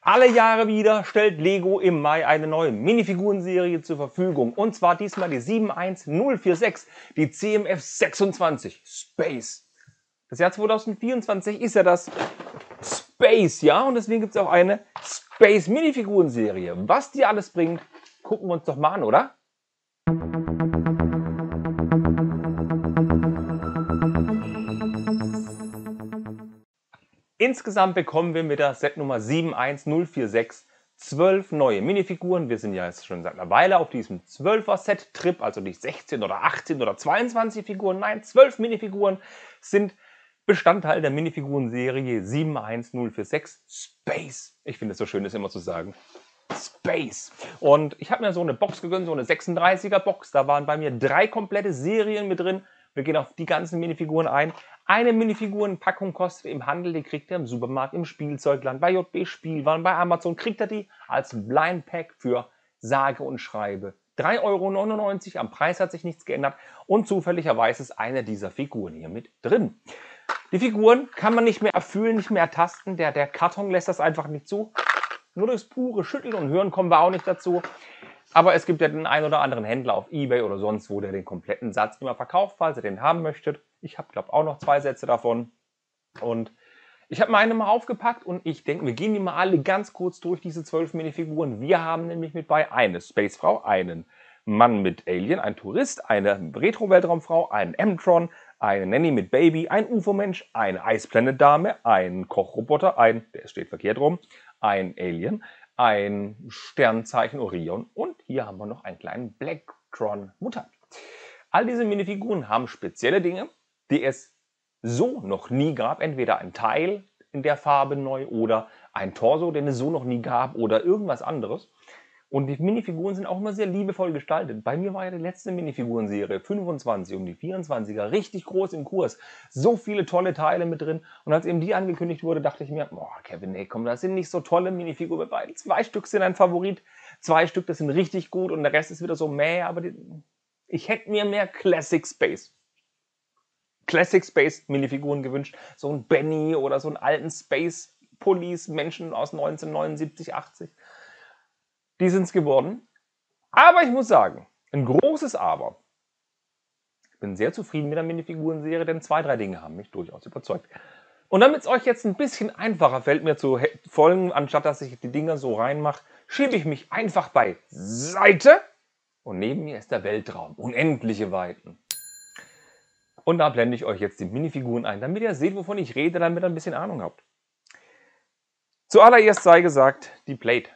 Alle Jahre wieder stellt Lego im Mai eine neue Minifigurenserie zur Verfügung. Und zwar diesmal die 71046, die CMF 26 Space. Das Jahr 2024 ist ja das Space Jahr und deswegen gibt es auch eine Space Minifigurenserie. Was die alles bringt, gucken wir uns doch mal an, oder? Insgesamt bekommen wir mit der Set Nummer 71046 12 neue Minifiguren. Wir sind ja jetzt schon seit einer Weile auf diesem 12er Set-Trip, also nicht 16 oder 18 oder 22 Figuren, nein, 12 Minifiguren sind Bestandteil der Minifiguren-Serie 71046 Space. Ich finde es so schön, das immer zu sagen. Space. Und ich habe mir so eine Box gegönnt, so eine 36er Box. Da waren bei mir 3 komplette Serien mit drin. Wir gehen auf die ganzen Minifiguren ein. Eine Minifigurenpackung kostet im Handel, die kriegt ihr im Supermarkt, im Spielzeugland, bei JB Spielwaren, bei Amazon, kriegt ihr die als Blind Pack für sage und schreibe 3,99 €. Am Preis hat sich nichts geändert und zufälligerweise ist eine dieser Figuren hier mit drin. Die Figuren kann man nicht mehr erfüllen, nicht mehr ertasten. Der Karton lässt das einfach nicht zu. Nur durchs pure Schütteln und Hören kommen wir auch nicht dazu. Aber es gibt ja den einen oder anderen Händler auf eBay oder sonst wo, der den kompletten Satz immer verkauft, falls ihr den haben möchtet. Ich habe, glaube ich, auch noch 2 Sätze davon. Und ich habe meine mal aufgepackt und ich denke, wir gehen die mal alle ganz kurz durch, diese 12 Minifiguren. Wir haben nämlich mit bei eine Spacefrau, einen Mann mit Alien, ein Tourist, eine Retro-Weltraumfrau, einen M-Tron, eine Nanny mit Baby, ein UFO-Mensch, eine Eisplanet-Dame, ein Kochroboter, der steht verkehrt rum, ein Alien, ein Sternzeichen Orion und hier haben wir noch einen kleinen Blacktron-Mutant. All diese Minifiguren haben spezielle Dinge, die es so noch nie gab. Entweder ein Teil in der Farbe neu oder ein Torso, den es so noch nie gab oder irgendwas anderes. Und die Minifiguren sind auch immer sehr liebevoll gestaltet. Bei mir war ja die letzte Minifigurenserie 25 und die 24er richtig groß im Kurs. So viele tolle Teile mit drin. Und als eben die angekündigt wurde, dachte ich mir, boah, Kevin, nee, komm, das sind nicht so tolle Minifiguren dabei. 2 Stück sind ein Favorit, 2 Stück, das sind richtig gut und der Rest ist wieder so mäh. Aber ich hätte mir mehr Classic Space Minifiguren gewünscht. So ein Benny oder so einen alten Space Police Menschen aus 1979, 80. Die sind es geworden. Aber ich muss sagen, ein großes Aber. Ich bin sehr zufrieden mit der Minifiguren-Serie, denn 2, 3 Dinge haben mich durchaus überzeugt. Und damit es euch jetzt ein bisschen einfacher fällt, mir zu folgen, anstatt dass ich die Dinger so reinmache, schiebe ich mich einfach beiseite. Und neben mir ist der Weltraum. Unendliche Weiten. Und da blende ich euch jetzt die Minifiguren ein, damit ihr seht, wovon ich rede, damit ihr ein bisschen Ahnung habt. Zuallererst sei gesagt, die Plate.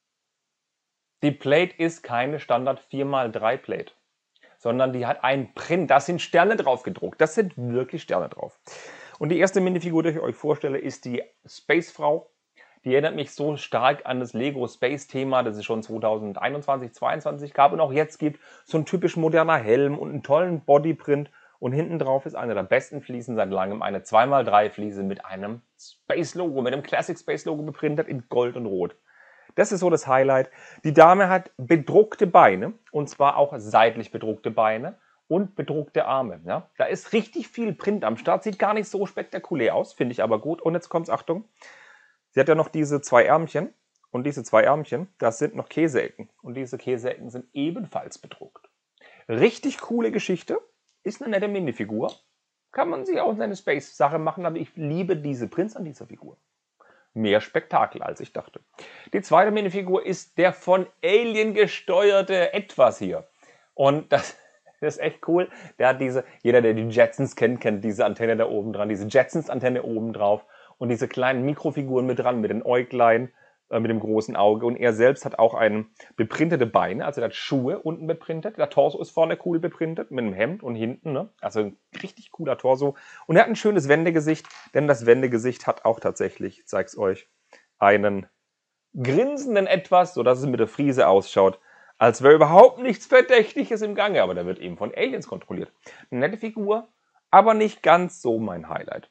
Die Plate ist keine Standard 4x3 Plate, sondern die hat einen Print. Da sind Sterne drauf gedruckt. Das sind wirklich Sterne drauf. Und die erste Minifigur, die ich euch vorstelle, ist die Spacefrau. Die erinnert mich so stark an das Lego Space Thema, das es schon 2021, 2022 gab und auch jetzt gibt. So ein typisch moderner Helm und einen tollen Bodyprint. Und hinten drauf ist eine der besten Fliesen seit langem, eine 2x3 Fliese mit einem Space Logo, mit einem Classic Space Logo beprintet in Gold und Rot. Das ist so das Highlight. Die Dame hat bedruckte Beine, und zwar auch seitlich bedruckte Beine und bedruckte Arme. Ja? Da ist richtig viel Print am Start, sieht gar nicht so spektakulär aus, finde ich aber gut. Und jetzt kommt's, Achtung, sie hat ja noch diese 2 Ärmchen und diese 2 Ärmchen, das sind noch Käseecken. Und diese Käseecken sind ebenfalls bedruckt. Richtig coole Geschichte, ist eine nette Minifigur. Kann man sich auch seine Space-Sache machen, aber ich liebe diese Prints an dieser Figur. Mehr Spektakel, als ich dachte. Die zweite Minifigur ist der von Alien gesteuerte Etwas hier. Und das ist echt cool. Der hat jeder, der die Jetsons kennt, kennt diese Antenne da oben dran, diese Jetsons-Antenne oben drauf und diese kleinen Mikrofiguren mit dran, mit den Äuglein, mit dem großen Auge. Und er selbst hat auch beprintete Beine, also er hat Schuhe unten beprintet. Der Torso ist vorne cool beprintet, mit einem Hemd und hinten, ne? Also ein richtig cooler Torso. Und er hat ein schönes Wendegesicht, denn das Wendegesicht hat auch tatsächlich, ich zeig's euch, einen grinsenden Etwas, sodass es mit der Frise ausschaut, als wäre überhaupt nichts Verdächtiges im Gange. Aber der wird eben von Aliens kontrolliert. Eine nette Figur, aber nicht ganz so mein Highlight.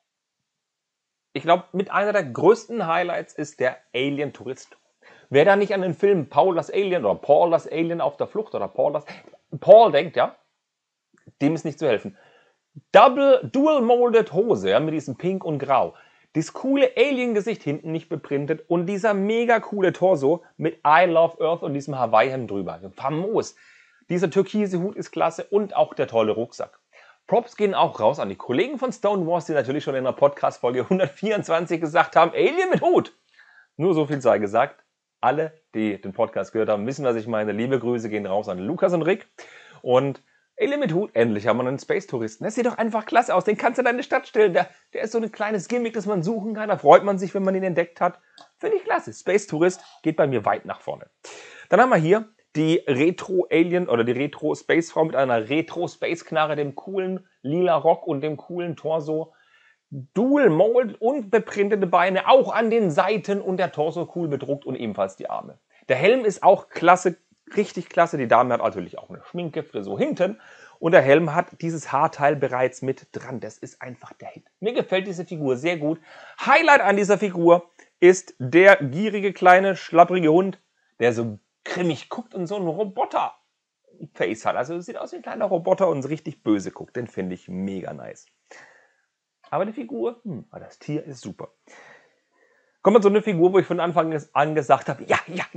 Ich glaube, mit einer der größten Highlights ist der Alien-Tourist. Wer da nicht an den Film Paul das Alien oder Paul das Alien auf der Flucht oder Paul denkt, ja, dem ist nicht zu helfen. Dual Molded Hose, ja, mit diesem Pink und Grau. Dieses coole Alien-Gesicht hinten nicht beprintet und dieser mega coole Torso mit I Love Earth und diesem Hawaii-Hemd drüber. Famos. Dieser türkise Hut ist klasse und auch der tolle Rucksack. Props gehen auch raus an die Kollegen von Stonewalls, die natürlich schon in der Podcast-Folge 124 gesagt haben, Alien mit Hut. Nur so viel sei gesagt. Alle, die den Podcast gehört haben, wissen, was ich meine. Liebe Grüße gehen raus an Lukas und Rick. Und Alien mit Hut, endlich haben wir einen Space-Touristen. Das sieht doch einfach klasse aus. Den kannst du in deine Stadt stellen. Der ist so ein kleines Gimmick, das man suchen kann. Da freut man sich, wenn man ihn entdeckt hat. Finde ich klasse. Space-Tourist geht bei mir weit nach vorne. Dann haben wir hier die Retro-Alien oder die Retro-Space-Frau mit einer Retro-Space-Knarre, dem coolen lila Rock und dem coolen Torso. Dual Mold und beprintete Beine, auch an den Seiten und der Torso cool bedruckt und ebenfalls die Arme. Der Helm ist auch klasse, richtig klasse. Die Dame hat natürlich auch eine Schminke, Frisur hinten und der Helm hat dieses Haarteil bereits mit dran. Das ist einfach der Hit. Mir gefällt diese Figur sehr gut. Highlight an dieser Figur ist der gierige, kleine, schlapprige Hund, der so grimmig guckt und so ein Roboter-Face hat. Also sieht aus wie ein kleiner Roboter und so richtig böse guckt. Den finde ich mega nice. Aber die Figur, das Tier ist super. Kommen wir zu einer Figur, wo ich von Anfang an gesagt habe, ja.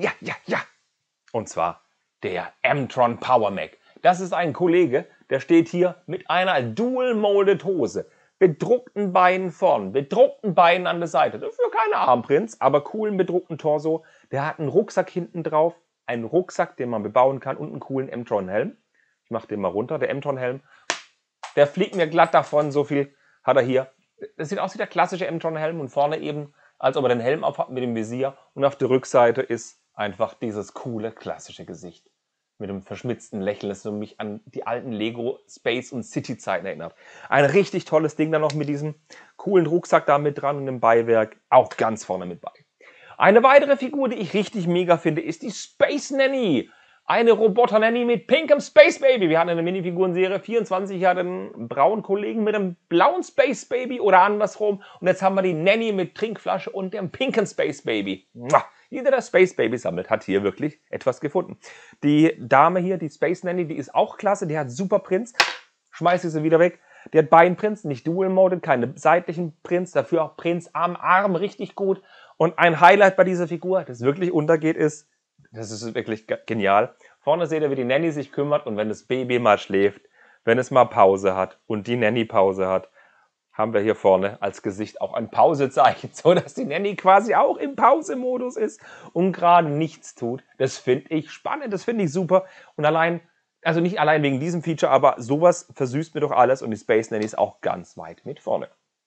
Und zwar der M-Tron Power Mac. Das ist ein Kollege, der steht hier mit einer Dual-Molded Hose, bedruckten Beinen vorn, bedruckten Beinen an der Seite. Dafür keine Armprints, aber coolen bedruckten Torso. Der hat einen Rucksack hinten drauf, einen Rucksack, den man bebauen kann und einen coolen M-Tron Helm. Ich mache den mal runter, der M-Tron Helm. Der fliegt mir glatt davon, so viel hat er hier. Das sieht aus wie der klassische M-Tron Helm und vorne eben, als ob er den Helm aufhat mit dem Visier. Und auf der Rückseite ist einfach dieses coole, klassische Gesicht. Mit dem verschmitzten Lächeln, das mich an die alten Lego Space und City Zeiten erinnert. Ein richtig tolles Ding dann noch mit diesem coolen Rucksack da mit dran und dem Beiwerk auch ganz vorne mit bei. Eine weitere Figur, die ich richtig mega finde, ist die Space Nanny. Eine Roboter-Nanny mit pinkem Space Baby. Wir hatten eine Minifigurenserie 24, hat einen braunen Kollegen mit einem blauen Space Baby oder andersrum. Und jetzt haben wir die Nanny mit Trinkflasche und dem pinken Space Baby. Jeder, der Space Baby sammelt, hat hier wirklich etwas gefunden. Die Dame hier, die Space Nanny, die ist auch klasse. Die hat super Prints. Schmeiß sie wieder weg. Die hat Beinprints, nicht Dual-Moded, keine seitlichen Prints. Dafür auch Prints am Arm, richtig gut. Und ein Highlight bei dieser Figur, das wirklich untergeht, ist, das ist wirklich genial. Vorne seht ihr, wie die Nanny sich kümmert und wenn das Baby mal schläft, wenn es mal Pause hat und die Nanny Pause hat, haben wir hier vorne als Gesicht auch ein Pausezeichen, so dass die Nanny quasi auch im Pausemodus ist und gerade nichts tut. Das finde ich spannend, das finde ich super. Und allein, also nicht allein wegen diesem Feature, aber sowas versüßt mir doch alles und die Space Nanny ist auch ganz weit mit vorne.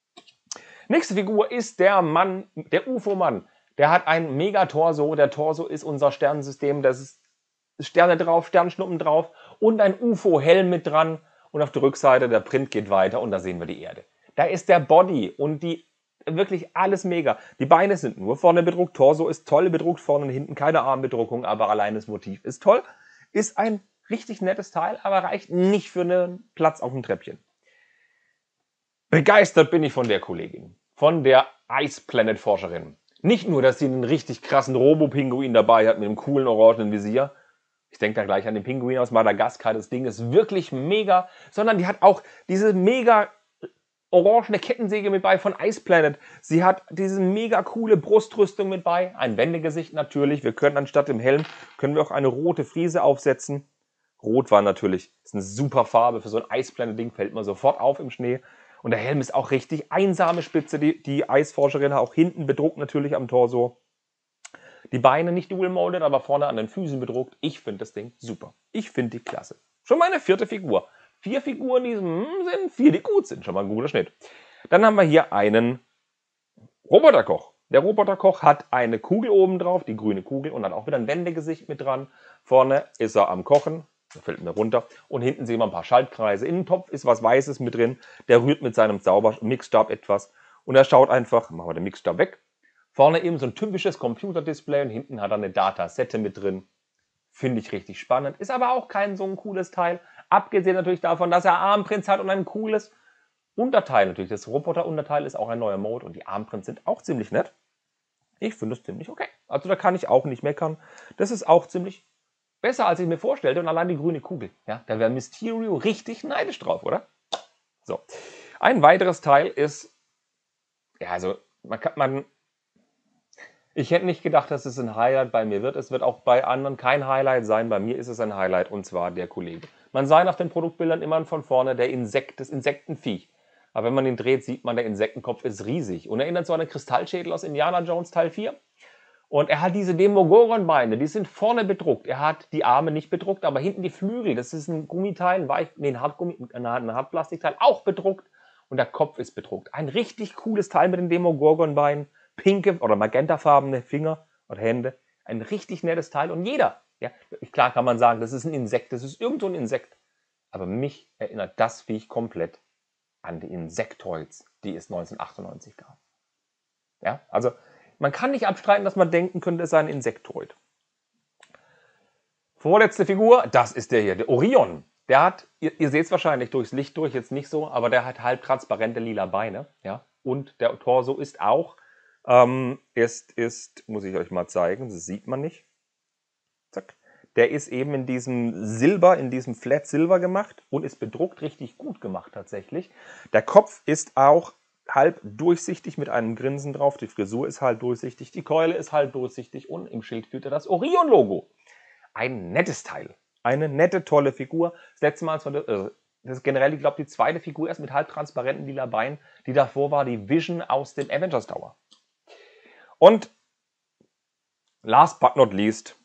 Nächste Figur ist der Mann, der UFO-Mann. Der hat ein Megatorso. Der Torso ist unser Sternensystem. Das ist Sterne drauf, Sternschnuppen drauf und ein UFO-Helm mit dran. Und auf der Rückseite, der Print geht weiter und da sehen wir die Erde. Da ist der Body und die wirklich alles mega. Die Beine sind nur vorne bedruckt. Torso ist toll bedruckt, vorne und hinten keine Armbedruckung, aber allein das Motiv ist toll. Ist ein richtig nettes Teil, aber reicht nicht für einen Platz auf dem Treppchen. Begeistert bin ich von der Kollegin, von der Ice Planet Forscherin. Nicht nur, dass sie einen richtig krassen Robo-Pinguin dabei hat mit einem coolen orangenen Visier. Ich denke da gleich an den Pinguin aus Madagaskar. Das Ding ist wirklich mega. Sondern die hat auch diese mega orangene Kettensäge mit bei von Ice Planet. Sie hat diese mega coole Brustrüstung mit bei. Ein Wendegesicht natürlich. Wir können anstatt dem Helm, können wir auch eine rote Friese aufsetzen. Rot war natürlich, ist eine super Farbe. Für so ein Ice Planet Ding fällt man sofort auf im Schnee. Und der Helm ist auch richtig einsame Spitze. Die Eisforscherin hat auch hinten bedruckt natürlich am Torso. Die Beine nicht dual-molded, aber vorne an den Füßen bedruckt. Ich finde das Ding super. Ich finde die klasse. Schon meine vierte Figur. 4 Figuren, die sind 4, die gut sind. Schon mal ein guter Schnitt. Dann haben wir hier einen Roboterkoch. Der Roboterkoch hat eine Kugel oben drauf, die grüne Kugel, und dann auch wieder ein Wendegesicht mit dran. Vorne ist er am Kochen. Der fällt mir runter. Und hinten sehen wir ein paar Schaltkreise. In dem Topf ist was Weißes mit drin. Der rührt mit seinem Mixstab etwas. Und er schaut einfach, machen wir den Mixstab weg. Vorne eben so ein typisches Computerdisplay und hinten hat er eine Datasette mit drin. Finde ich richtig spannend. Ist aber auch kein so ein cooles Teil. Abgesehen natürlich davon, dass er Armprints hat und ein cooles Unterteil. Natürlich, das Roboter-Unterteil ist auch ein neuer Mode und die Armprints sind auch ziemlich nett. Ich finde es ziemlich okay. Also da kann ich auch nicht meckern. Das ist auch ziemlich besser, als ich mir vorstellte. Und allein die grüne Kugel. Ja, da wäre Mysterio richtig neidisch drauf, oder? So. Ein weiteres Teil ist, ja, also Ich hätte nicht gedacht, dass es ein Highlight bei mir wird. Es wird auch bei anderen kein Highlight sein. Bei mir ist es ein Highlight, und zwar der Kollege. Man sah auf den Produktbildern immer von vorne das Insektenviech. Aber wenn man ihn dreht, sieht man, der Insektenkopf ist riesig und erinnert so an den Kristallschädel aus Indiana Jones Teil 4. Und er hat diese Demogorgon-Beine, die sind vorne bedruckt. Er hat die Arme nicht bedruckt, aber hinten die Flügel, das ist ein Gummiteil, ein Hartplastikteil, auch bedruckt. Und der Kopf ist bedruckt. Ein richtig cooles Teil mit den Demogorgon-Beinen. Pinke oder magentafarbene Finger oder Hände. Ein richtig nettes Teil. Und jeder, ja, klar kann man sagen, das ist ein Insekt, das ist irgend so ein Insekt. Aber mich erinnert das Viech komplett an die Insectoids, die es 1998 gab. Ja, also man kann nicht abstreiten, dass man denken könnte, es sei ein Insectoid. Vorletzte Figur, das ist der hier, der Orion. Der hat, ihr seht es wahrscheinlich durchs Licht durch, jetzt nicht so, aber der hat halbtransparente lila Beine. Ja? Und der Torso ist auch, muss ich euch mal zeigen, das sieht man nicht. Zack. Der ist eben in diesem Silber, in diesem Flat Silver gemacht und ist bedruckt, richtig gut gemacht tatsächlich. Der Kopf ist auch halb durchsichtig mit einem Grinsen drauf, die Frisur ist halb durchsichtig, die Keule ist halb durchsichtig und im Schild führt er das Orion-Logo. Ein nettes Teil. Eine nette, tolle Figur. Das letzte Mal, das ist generell, ich glaube, die zweite Figur erst mit halbtransparenten lila Beinen. Die davor war die Vision aus dem Avengers Tower. Und last but not least,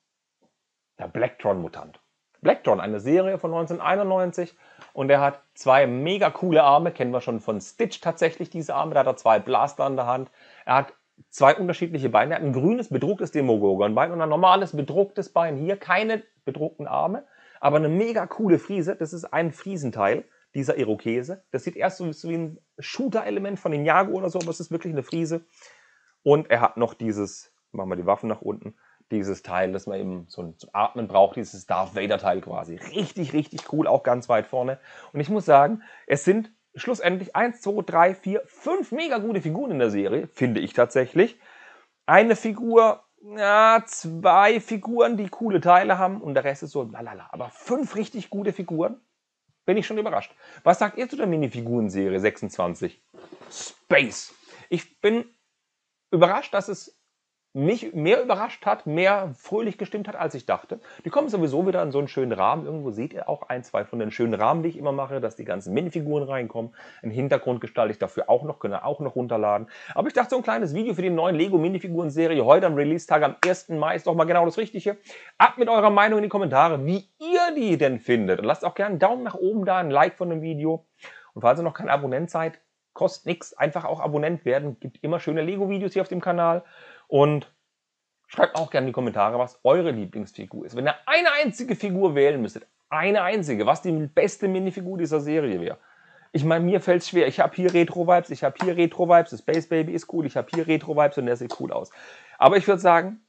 der Blacktron-Mutant. Blacktron, eine Serie von 1991. Und er hat zwei mega coole Arme. Kennen wir schon von Stitch tatsächlich, diese Arme. Da hat er zwei Blaster in der Hand. Er hat zwei unterschiedliche Beine. Er hat ein grünes bedrucktes Demogorgon-Bein und ein normales bedrucktes Bein hier. Keine bedruckten Arme, aber eine mega coole Friese. Das ist ein Friesenteil dieser Irokese. Das sieht erst so wie ein Shooter-Element von Ninjago oder so, aber es ist wirklich eine Friese. Und er hat noch dieses, machen wir die Waffen nach unten, dieses Teil, das man eben zum Atmen braucht, dieses Darth Vader-Teil quasi. Richtig, richtig cool, auch ganz weit vorne. Und ich muss sagen, es sind schlussendlich 1, 2, 3, 4, 5 mega gute Figuren in der Serie, finde ich tatsächlich. Eine Figur, ja, 2 Figuren, die coole Teile haben und der Rest ist so lalala. Aber 5 richtig gute Figuren, bin ich schon überrascht. Was sagt ihr zu der Minifiguren-Serie 26? Space. Ich bin überrascht, dass es mich mehr überrascht hat, mehr fröhlich gestimmt hat, als ich dachte. Die kommen sowieso wieder in so einen schönen Rahmen. Irgendwo seht ihr auch ein, zwei von den schönen Rahmen, die ich immer mache, dass die ganzen Minifiguren reinkommen. Einen Hintergrund gestalte ich dafür auch noch, könnt ihr auch noch runterladen. Aber ich dachte, so ein kleines Video für die neuen Lego-Minifiguren-Serie heute am Release-Tag am 1. Mai ist doch mal genau das Richtige. Ab mit eurer Meinung in die Kommentare, wie ihr die denn findet. Und lasst auch gerne einen Daumen nach oben da, ein Like von dem Video. Und falls ihr noch kein Abonnent seid, kostet nichts, einfach auch Abonnent werden. Gibt immer schöne Lego-Videos hier auf dem Kanal. Und schreibt auch gerne in die Kommentare, was eure Lieblingsfigur ist. Wenn ihr eine einzige Figur wählen müsstet, eine einzige, was die beste Minifigur dieser Serie wäre. Ich meine, mir fällt es schwer. Ich habe hier Retro-Vibes, das Space Baby ist cool, ich habe hier Retro-Vibes und der sieht cool aus. Aber ich würde sagen,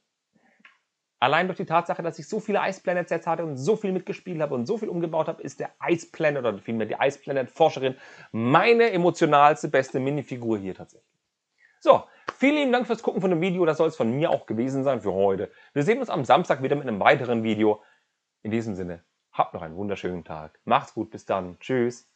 allein durch die Tatsache, dass ich so viele Ice Planet Sets hatte und so viel mitgespielt habe und so viel umgebaut habe, ist der Ice Planet oder vielmehr die Ice Planet Forscherin meine emotionalste, beste Minifigur hier tatsächlich. So, vielen lieben Dank fürs Gucken von dem Video. Das soll es von mir auch gewesen sein für heute. Wir sehen uns am Samstag wieder mit einem weiteren Video. In diesem Sinne, habt noch einen wunderschönen Tag. Macht's gut, bis dann. Tschüss.